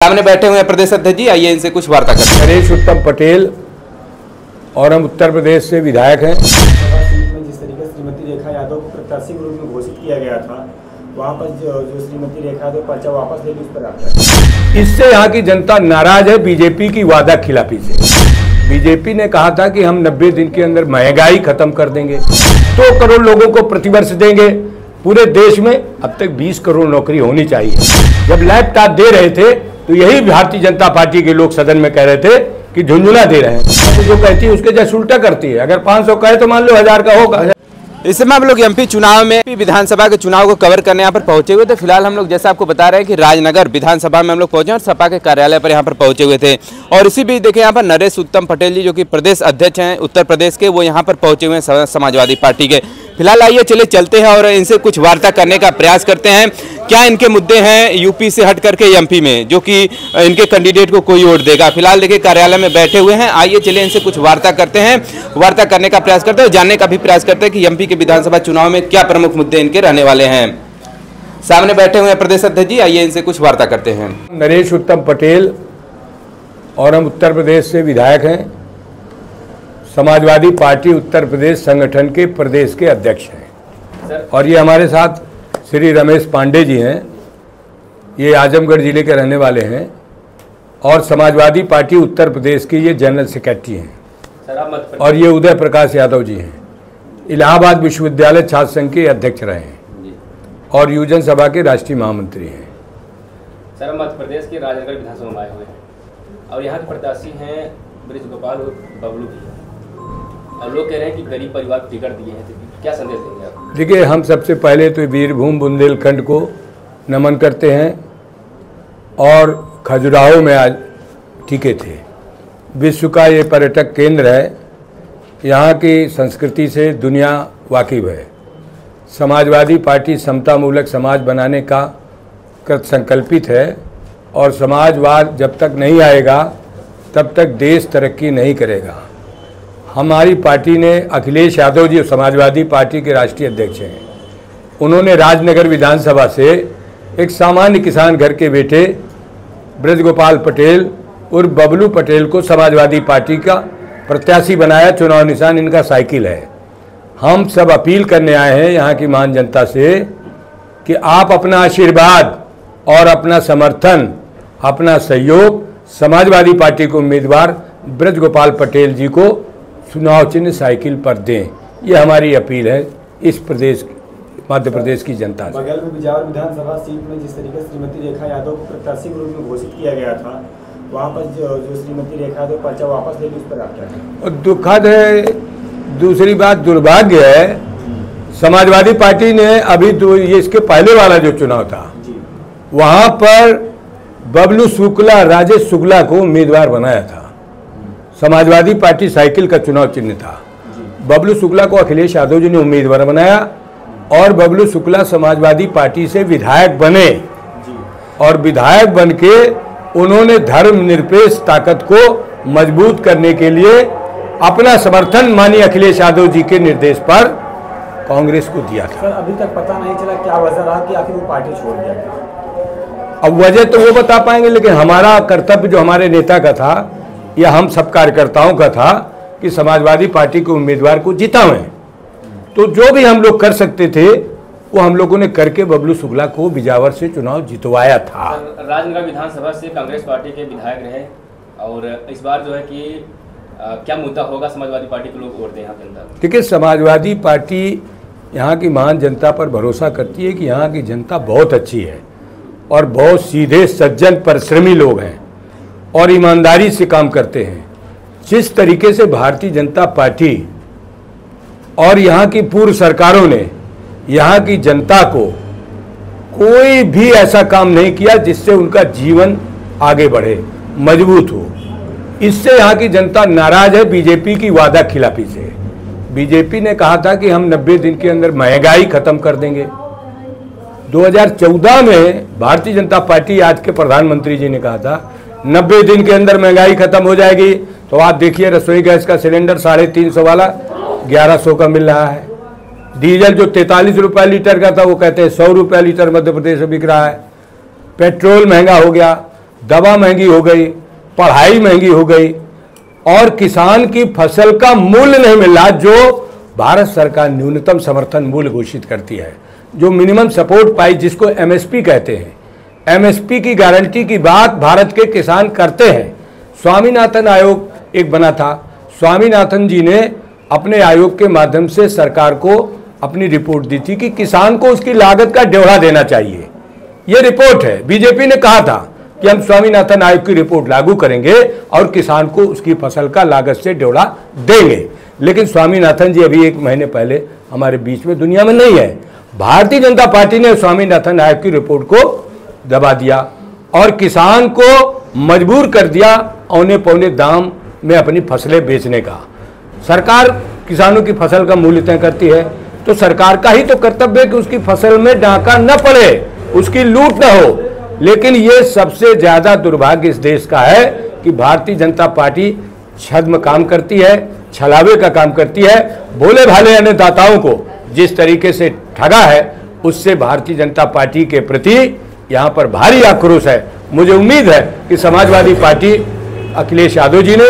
सामने बैठे हुए हैं प्रदेश अध्यक्ष जी, आइए इनसे कुछ वार्ता करते हैं। नरेश उत्तम पटेल और हम उत्तर प्रदेश से विधायक हैं। जिस तरीके से श्रीमती रेखा यादव को प्रत्याशी के रूप में घोषित किया गया था, वहाँ पर जो श्रीमती रेखा यादव पर्चा वापस लेने उस पर आपका, इससे यहाँ की जनता नाराज है बीजेपी की वादा खिलाफी से। बीजेपी ने कहा था कि हम 90 दिन के अंदर महंगाई खत्म कर देंगे, 2 करोड़ लोगों को प्रतिवर्ष देंगे। पूरे देश में अब तक 20 करोड़ नौकरी होनी चाहिए। जब लैपटॉप दे रहे थे तो यही भारतीय जनता पार्टी के लोग सदन में कह रहे थे कि झुंझुना दे रहे हैं। तो जो कहती है उसके जैसे उल्टा करती है। अगर 500 कहे तो मान लो 1000 का होगा। इस समय हम लोग एमपी चुनाव में विधानसभा के चुनाव को कवर करने यहाँ पर पहुंचे हुए थे। फिलहाल हम लोग जैसा आपको बता रहे हैं कि राजनगर विधानसभा में हम लोग पहुंचे और सपा के कार्यालय पर यहाँ पर पहुंचे हुए थे। और इसी बीच देखें यहाँ पर नरेश उत्तम पटेल जी जो कि प्रदेश अध्यक्ष हैं उत्तर प्रदेश के, वो यहाँ पर पहुंचे हुए हैं समाजवादी पार्टी के। फिलहाल आइए चलते हैं और इनसे कुछ वार्ता करने का प्रयास करते हैं। क्या इनके मुद्दे हैं यूपी से हट करके एमपी में, जो कि इनके कैंडिडेट को कोई वोट देगा। फिलहाल देखिए कार्यालय में बैठे हुए हैं, आइए चलिए इनसे कुछ वार्ता करते हैं, वार्ता करने का प्रयास करते हैं, जानने का भी प्रयास करते हैं कि एमपी के विधानसभा चुनाव में क्या प्रमुख मुद्दे इनके रहने वाले हैं। सामने बैठे हुए हैं प्रदेश अध्यक्ष जी, आइए इनसे कुछ वार्ता करते हैं। नरेश उत्तम पटेल और हम उत्तर प्रदेश से विधायक हैं। समाजवादी पार्टी उत्तर प्रदेश संगठन के प्रदेश के अध्यक्ष हैं। और ये हमारे साथ श्री रमेश पांडे जी हैं, ये आजमगढ़ जिले के रहने वाले हैं और समाजवादी पार्टी उत्तर प्रदेश के ये जनरल सेक्रेटरी हैं। और ये उदय प्रकाश यादव जी हैं, इलाहाबाद विश्वविद्यालय छात्र संघ के अध्यक्ष रहे हैं और युवजन सभा के राष्ट्रीय महामंत्री हैं। सर, मध्य प्रदेश के राजनगर विधानसभा में आए हुए हैं और यहाँ के प्रत्याशी हैं ब्रिजगोपाल बबलू जी, और लोग कह रहे हैं कि गरीब परिवार को टिकट दिए हैं, तो क्या संदेश देंगे आप? देखिए, हम सबसे पहले तो वीरभूमि बुंदेलखंड को नमन करते हैं और खजुराहो में आज टिके थे। विश्व का ये पर्यटक केंद्र है, यहाँ की संस्कृति से दुनिया वाकिफ है। समाजवादी पार्टी समतामूलक समाज बनाने का कृत संकल्पित है और समाजवाद जब तक नहीं आएगा तब तक देश तरक्की नहीं करेगा। हमारी पार्टी ने अखिलेश यादव जी समाजवादी पार्टी के राष्ट्रीय अध्यक्ष हैं, उन्होंने राजनगर विधानसभा से एक सामान्य किसान घर के बेटे ब्रजगोपाल पटेल उर्फ बबलू पटेल को समाजवादी पार्टी का प्रत्याशी बनाया। चुनाव निशान इनका साइकिल है। हम सब अपील करने आए हैं यहाँ की महान जनता से कि आप अपना आशीर्वाद और अपना समर्थन, अपना सहयोग समाजवादी पार्टी के उम्मीदवार ब्रजगोपाल पटेल जी को चुनाव चिन्ह साइकिल पर दें। ये हमारी अपील है इस प्रदेश मध्य प्रदेश की जनता से। बगल में बिजावर विधानसभा सीट में जिस तरीके से श्रीमती रेखा यादव को प्रत्याशी के रूप में घोषित किया गया था, वहाँ पर जो श्रीमती रेखा यादव पर्चा वापस लेने उस पर आप क्या कहें? और दुखद है, दूसरी बात दुर्भाग्य है, समाजवादी पार्टी ने अभी तो ये इसके पहले वाला जो चुनाव था वहाँ पर बबलू शुक्ला, राजेश शुक्ला को उम्मीदवार बनाया था। समाजवादी पार्टी साइकिल का चुनाव चिन्ह था। बबलू शुक्ला को अखिलेश यादव जी ने उम्मीदवार बनाया और बबलू शुक्ला समाजवादी पार्टी से विधायक बने और विधायक बन के उन्होंने धर्मनिरपेक्ष ताकत को मजबूत करने के लिए अपना समर्थन माननीय अखिलेश यादव जी के निर्देश पर कांग्रेस को दिया था। सर, अभी तक पता नहीं चला क्या वजह रहा कि आखिर वो पार्टी छोड़ दिया। अब वजह तो वो बता पाएंगे, लेकिन हमारा कर्तव्य जो हमारे नेता का था या हम सब कार्यकर्ताओं का था कि समाजवादी पार्टी के उम्मीदवार को जितावें। तो जो भी हम लोग कर सकते थे वो हम लोगों ने करके बबलू शुक्ला को बिजावर से चुनाव जितवाया था। राजनगर विधानसभा से कांग्रेस पार्टी के विधायक रहे और इस बार जो है कि क्या मुद्दा होगा समाजवादी पार्टी के लोग वोट दें यहाँ के अंदर? देखिए, समाजवादी पार्टी यहाँ की महान जनता पर भरोसा करती है कि यहाँ की जनता बहुत अच्छी है और बहुत सीधे सज्जन परिश्रमी लोग हैं और ईमानदारी से काम करते हैं। जिस तरीके से भारतीय जनता पार्टी और यहाँ की पूर्व सरकारों ने यहाँ की जनता को कोई भी ऐसा काम नहीं किया जिससे उनका जीवन आगे बढ़े, मजबूत हो। इससे यहाँ की जनता नाराज है बीजेपी की वादा खिलाफी से। बीजेपी ने कहा था कि हम 90 दिन के अंदर महंगाई खत्म कर देंगे। 2014 में भारतीय जनता पार्टी आज के प्रधानमंत्री जी ने कहा था 90 दिन के अंदर महंगाई खत्म हो जाएगी। तो आप देखिए, रसोई गैस का सिलेंडर 350 वाला 1100 का मिल रहा है। डीजल जो 43 रुपये लीटर का था वो कहते हैं 100 रुपये लीटर मध्य प्रदेश में बिक रहा है। पेट्रोल महंगा हो गया। दवा महंगी हो गई, पढ़ाई महंगी हो गई और किसान की फसल का मूल्य नहीं मिल रहा। जो भारत सरकार न्यूनतम समर्थन मूल्य घोषित करती है, जो मिनिमम सपोर्ट प्राइस जिसको एमएसपी कहते हैं, एमएसपी की गारंटी की बात भारत के किसान करते हैं। स्वामीनाथन आयोग एक बना था, स्वामीनाथन जी ने अपने आयोग के माध्यम से सरकार को अपनी रिपोर्ट दी थी कि किसान को उसकी लागत का ड्योढ़ा देना चाहिए। ये रिपोर्ट है। बीजेपी ने कहा था कि हम स्वामीनाथन आयोग की रिपोर्ट लागू करेंगे और किसान को उसकी फसल का लागत से ड्योढ़ा देंगे, लेकिन स्वामीनाथन जी अभी 1 महीने पहले हमारे बीच में दुनिया में नहीं है। भारतीय जनता पार्टी ने स्वामीनाथन आयोग की रिपोर्ट को दबा दिया और किसान को मजबूर कर दिया औने पौने दाम में अपनी फसलें बेचने का। सरकार किसानों की फसल का मूल्य तय करती है, तो सरकार का ही तो कर्तव्य है कि उसकी फसल में डाका न पड़े, उसकी लूट न हो। लेकिन ये सबसे ज्यादा दुर्भाग्य इस देश का है कि भारतीय जनता पार्टी छद्म काम करती है, छलावे का काम करती है। भोले भाले अन्नदाताओं को जिस तरीके से ठगा है, उससे भारतीय जनता पार्टी के प्रति यहाँ पर भारी आक्रोश है। मुझे उम्मीद है कि समाजवादी पार्टी अखिलेश यादव जी ने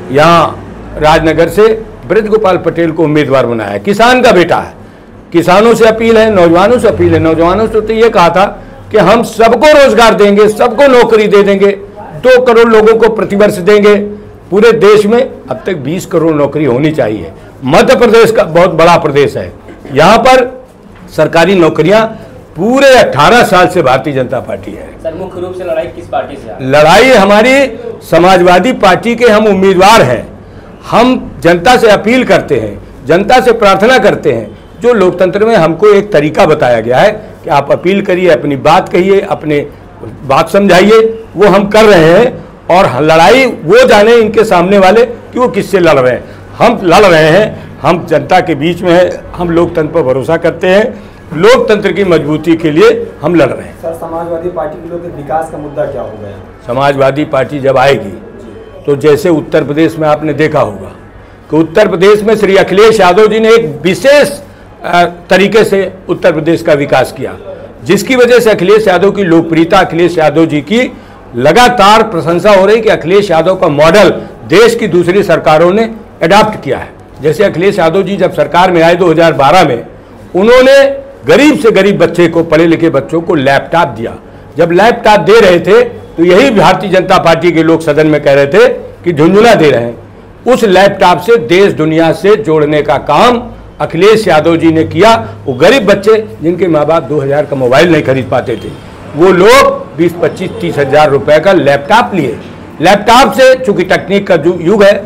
यहाँ राजनगर से ब्रज गोपाल पटेल को उम्मीदवार बनाया है। किसान का बेटा है। किसानों से अपील है, नौजवानों से अपील है। नौजवानों से तो ये कहा था कि हम सबको रोजगार देंगे, सबको नौकरी दे देंगे, 2 करोड़ लोगों को प्रतिवर्ष देंगे। पूरे देश में अब तक 20 करोड़ नौकरी होनी चाहिए। मध्य प्रदेश का बहुत बड़ा प्रदेश है, यहाँ पर सरकारी नौकरियां पूरे 18 साल से भारतीय जनता पार्टी है। सर, मुख्य रूप से लड़ाई किस पार्टी से है? लड़ाई हमारी समाजवादी पार्टी के हम उम्मीदवार हैं। हम जनता से अपील करते हैं, जनता से प्रार्थना करते हैं। जो लोकतंत्र में हमको एक तरीका बताया गया है कि आप अपील करिए, अपनी बात कहिए, अपने बात समझाइए, वो हम कर रहे हैं। और लड़ाई वो जाने इनके सामने वाले कि वो किससे लड़ रहे हैं। हम लड़ रहे हैं, हम जनता के बीच में हैं, हम लोकतंत्र पर भरोसा करते हैं, लोकतंत्र की मजबूती के लिए हम लड़ रहे हैं। सर, समाजवादी पार्टी के लोग विकास का मुद्दा क्या हो गया? समाजवादी पार्टी जब आएगी तो जैसे उत्तर प्रदेश में आपने देखा होगा कि उत्तर प्रदेश में श्री अखिलेश यादव जी ने एक विशेष तरीके से उत्तर प्रदेश का विकास किया, जिसकी वजह से अखिलेश यादव की लोकप्रियता, अखिलेश यादव जी की लगातार प्रशंसा हो रही कि अखिलेश यादव का मॉडल देश की दूसरी सरकारों ने अडॉप्ट किया है। जैसे अखिलेश यादव जी जब सरकार में आए 2012 में, उन्होंने गरीब से गरीब बच्चे को, पढ़े लिखे बच्चों को लैपटॉप दिया। जब लैपटॉप दे रहे थे तो यही भारतीय जनता पार्टी के लोग सदन में कह रहे थे कि झुंझुना दे रहे हैं। उस लैपटॉप से देश दुनिया से जोड़ने का काम अखिलेश यादव जी ने किया। वो गरीब बच्चे जिनके माँ बाप 2000 का मोबाइल नहीं खरीद पाते थे, वो लोग 20, 25, 30 हजार रुपए का लैपटॉप लिए। लैपटॉप से, चूंकि तकनीक का युग है,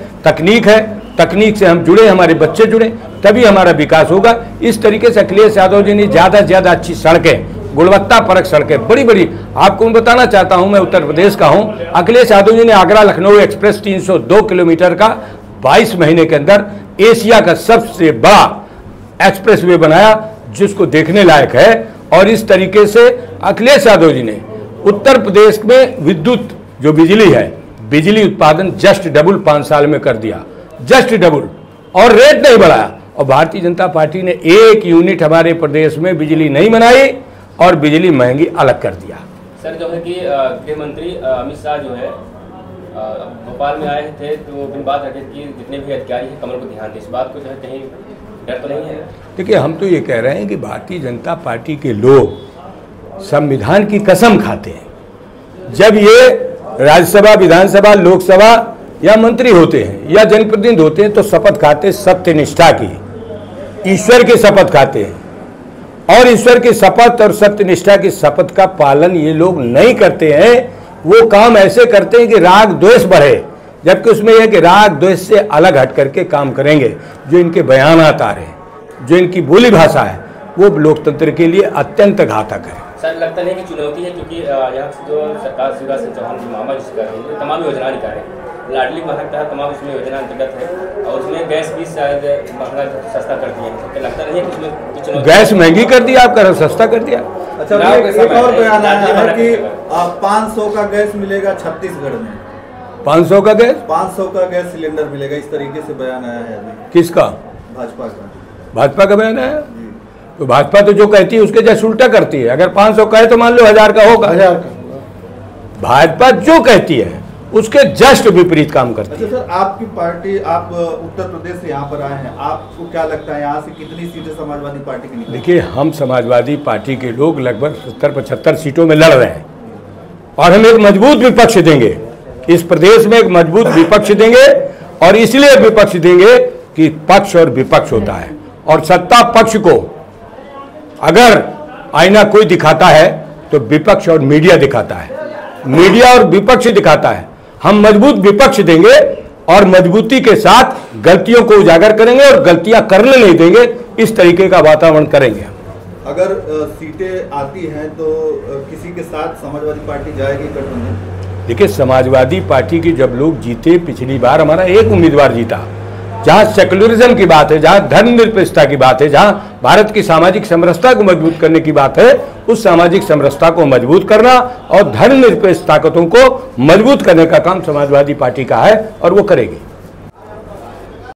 तकनीक से हम जुड़े, हमारे बच्चे जुड़े, तभी हमारा विकास होगा। इस तरीके से अखिलेश यादव जी ने ज़्यादा से ज़्यादा अच्छी सड़कें, गुणवत्ता परक सड़कें, बड़ी बड़ी, आपको मैं बताना चाहता हूं, मैं उत्तर प्रदेश का हूं। अखिलेश यादव जी ने आगरा लखनऊ एक्सप्रेस 302 किलोमीटर का 22 महीने के अंदर एशिया का सबसे बड़ा एक्सप्रेस वे बनाया, जिसको देखने लायक है। और इस तरीके से अखिलेश यादव जी ने उत्तर प्रदेश में विद्युत जो बिजली है, बिजली उत्पादन जस्ट डबल 5 साल में कर दिया, जस्ट डबल, और रेट नहीं बढ़ाया। और भारतीय जनता पार्टी ने 1 यूनिट हमारे प्रदेश में बिजली नहीं बनाई और बिजली महंगी अलग कर दिया। सर, जो है कि गृह मंत्री अमित शाह जो है भोपाल में आए थे, तो अपनी बात रखे कि जितने भी अधिकारी हैं कमर को ध्यान दें। इस बात को जो है कहीं डर तो नहीं है? देखिए, हम तो ये कह रहे हैं कि भारतीय जनता पार्टी के लोग संविधान की कसम खाते हैं। जब ये राज्यसभा, विधानसभा, लोकसभा या मंत्री होते हैं या जनप्रतिनिधि होते हैं तो शपथ खाते सत्यनिष्ठा की, ईश्वर की शपथ खाते हैं। और ईश्वर की शपथ और सत्यनिष्ठा की शपथ का पालन ये लोग नहीं करते हैं। वो काम ऐसे करते हैं कि राग द्वेष बढ़े, जबकि उसमें यह कि राग द्वेष से अलग हट करके काम करेंगे। जो इनके बयानात आ रहे हैं, जो इनकी बोली भाषा है, वो लोकतंत्र के लिए अत्यंत घातक है। सर, लगता नहीं कि चुनौती है, क्योंकि यहाँ से जो सरकार शिवराज सिंह चौहान जी मामा जी कर रही है, तमाम योजना निकाल रहे हैं, लाडली बहन का तमाम उसमें योजना अंतर्गत है, और उसमें गैस भी शायद महंगा सस्ता कर दिया है। तो लगता नहीं है कि उसमें चुनौती? गैस महंगी कर दिया, आपका सस्ता कर दिया। अच्छा, एक और बयान आया है कि 500 का गैस मिलेगा छत्तीसगढ़ में। 500 का गैस, 500 का गैस सिलेंडर मिलेगा, इस तरीके से बयान आया है अभी। किसका? भाजपा का। भाजपा का बयान है? तो भाजपा तो जो कहती है उसके जैसे उल्टा करती है। अगर 500 का है तो मान लो 1000 का होगा। भाजपा जो कहती है उसके जस्ट विपरीत काम करती है। अच्छा सर, आपकी पार्टी, आप उत्तर प्रदेश से यहाँ पर आए हैं, आपको क्या लगता है यहाँ से कितनी सीटें समाजवादी पार्टी की निकलेंगी? देखिए, हम समाजवादी पार्टी के लोग लगभग 70-75 सीटों में लड़ रहे हैं और हम एक मजबूत विपक्ष देंगे इस प्रदेश में, एक मजबूत विपक्ष देंगे। और इसलिए विपक्ष देंगे कि पक्ष और विपक्ष होता है, और सत्ता पक्ष को अगर आईना कोई दिखाता है तो विपक्ष और मीडिया दिखाता है, मीडिया और विपक्ष दिखाता है। हम मजबूत विपक्ष देंगे और मजबूती के साथ गलतियों को उजागर करेंगे और गलतियां करने नहीं देंगे, इस तरीके का वातावरण करेंगे। अगर सीटें आती हैं तो किसी के साथ समाजवादी पार्टी जाएगी गठबंधन? देखिए, समाजवादी पार्टी की जब लोग जीते, पिछली बार हमारा एक उम्मीदवार जीता, जहां सेकुलरिज्म की बात है, जहां धर्मनिरपेक्षता की बात है, जहां भारत की सामाजिक समरसता को मजबूत करने की बात है, उस सामाजिक समरसता को मजबूत करना और धर्मनिरपेक्ष ताकतों को मजबूत करने का काम समाजवादी पार्टी का है और वो करेगी।